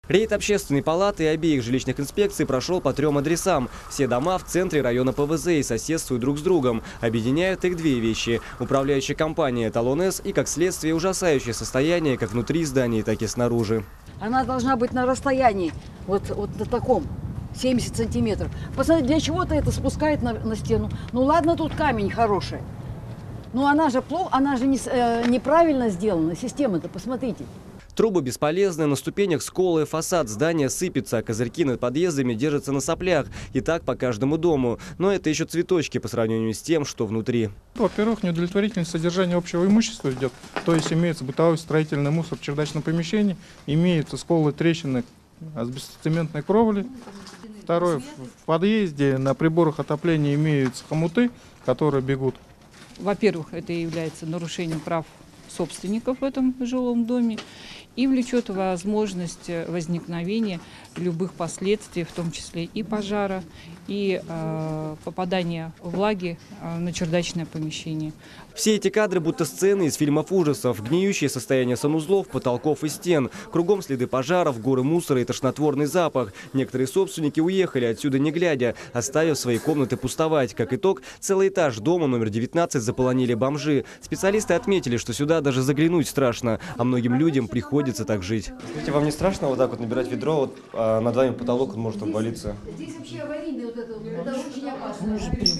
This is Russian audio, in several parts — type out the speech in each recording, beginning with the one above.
Рейд общественной палаты и обеих жилищных инспекций прошел по 3 адресам. Все дома в центре района ПВЗ и соседствуют друг с другом. Объединяют их две вещи – управляющая компания «Эталон-С» и, как следствие, ужасающее состояние как внутри зданий, так и снаружи. Она должна быть на расстоянии, вот на таком, 70 сантиметров. Посмотрите, для чего-то это спускает на стену. Ну ладно, тут камень хороший. Но она же плохо, она же неправильно сделана, система-то, посмотрите. Трубы бесполезны, на ступенях сколы, фасад здания сыпется, а козырьки над подъездами держатся на соплях. И так по каждому дому. Но это еще цветочки по сравнению с тем, что внутри. Во-первых, неудовлетворительное содержание общего имущества идет. То есть имеется бытовой строительный мусор в чердачном помещении, имеются сколы, трещины асбестоцементной кровли. Второе, в подъезде на приборах отопления имеются хомуты, которые бегут. Во-первых, это является нарушением прав собственников в этом жилом доме и влечет возможность возникновения любых последствий, в том числе и пожара, и попадания влаги на чердачное помещение. Все эти кадры будто сцены из фильмов ужасов. Гниющее состояние санузлов, потолков и стен. Кругом следы пожаров, горы мусора и тошнотворный запах. Некоторые собственники уехали отсюда не глядя, оставив свои комнаты пустовать. Как итог, целый этаж дома номер 19 заполонили бомжи. Специалисты отметили, что сюда даже заглянуть страшно, а многим людям приходится так жить. Скажите, вам не страшно вот так вот набирать ведро, вот, над вами потолок может обвалиться? Здесь вообще аварийный вот это очень опасно.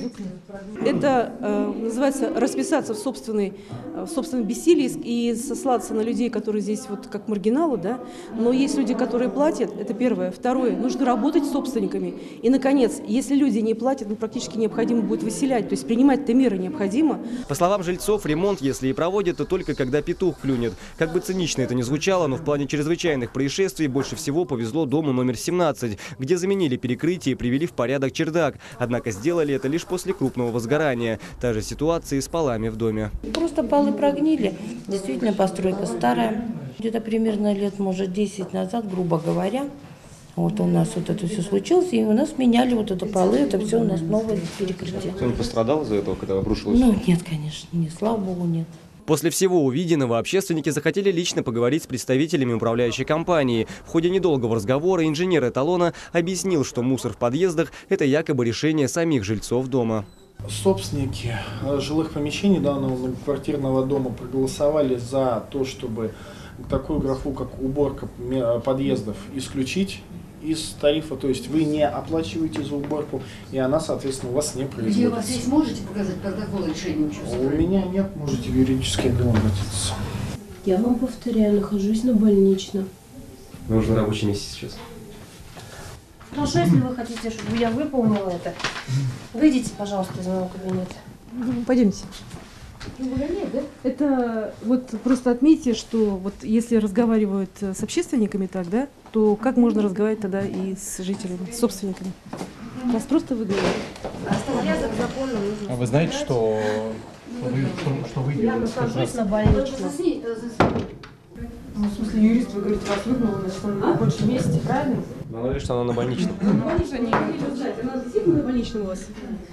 Это называется расписаться в собственном бессилии и сослаться на людей, которые здесь вот как маргиналы, да. Но есть люди, которые платят, это первое. Второе, нужно работать с собственниками. И, наконец, если люди не платят, практически необходимо будет выселять, то есть принимать-то меры необходимо. По словам жильцов, ремонт, если и проводят, то только когда петух клюнет. Как бы цинично это ни звучало, но в плане чрезвычайных происшествий больше всего повезло дому номер 17, где заменили перекрытие и привели в порядок чердак. Однако сделали это лишь после крупного возгорания. Та же ситуация и с полами в доме. Просто полы прогнили. Действительно, постройка старая. Где-то примерно лет, может, 10 назад, грубо говоря, вот у нас вот это все случилось, и у нас меняли вот это полы, это все у нас новое перекрытие. Кто-нибудь пострадал из-за этого, когда обрушилось? Ну, нет, конечно, нет, слава богу, нет. После всего увиденного общественники захотели лично поговорить с представителями управляющей компании. В ходе недолгого разговора инженер «Эталона» объяснил, что мусор в подъездах – это якобы решение самих жильцов дома. Собственники жилых помещений данного многоквартирного дома проголосовали за то, чтобы такую графу, как уборка подъездов, исключить из тарифа, то есть вы не оплачиваете за уборку, и она, соответственно, у вас не производится. Где у вас есть, можете показать протокол решения? У меня нет, можете в юридический отдел обратиться. Я вам повторяю, нахожусь на больничном. Вы уже на рабочем месте сейчас. Хорошо, если вы хотите, чтобы я выполнила это, выйдите, пожалуйста, из моего кабинета. Пойдемте. Да? Это вот просто отметьте, что вот если разговаривают с общественниками так, да, то как можно разговаривать тогда и с жителями, с собственниками? Вас просто выгоняют. А вы знаете, что вы Я нахожусь на больничном. Ну, в смысле, юрист, вы говорите, вас выгнал, значит, он на рабочем месте, правильно? Она говорит, что она на больничном. Конечно, не знаете, она действительно на больничном у вас?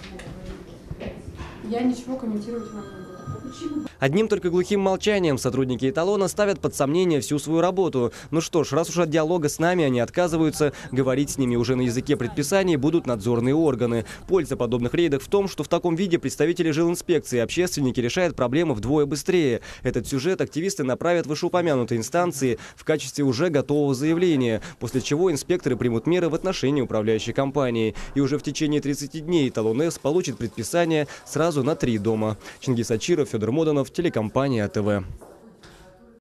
Я ничего комментировать вам не буду. Одним только глухим молчанием сотрудники «Эталона» ставят под сомнение всю свою работу. Ну что ж, раз уж от диалога с нами они отказываются, говорить с ними уже на языке предписаний будут надзорные органы. Польза подобных рейдов в том, что в таком виде представители жилинспекции и общественники решают проблемы вдвое быстрее. Этот сюжет активисты направят в вышеупомянутой инстанции в качестве уже готового заявления, после чего инспекторы примут меры в отношении управляющей компании. И уже в течение 30 дней «Эталон-С» получит предписание сразу на 3 дома. Чингис Ачиров, Федор Моданов, телекомпания АТВ.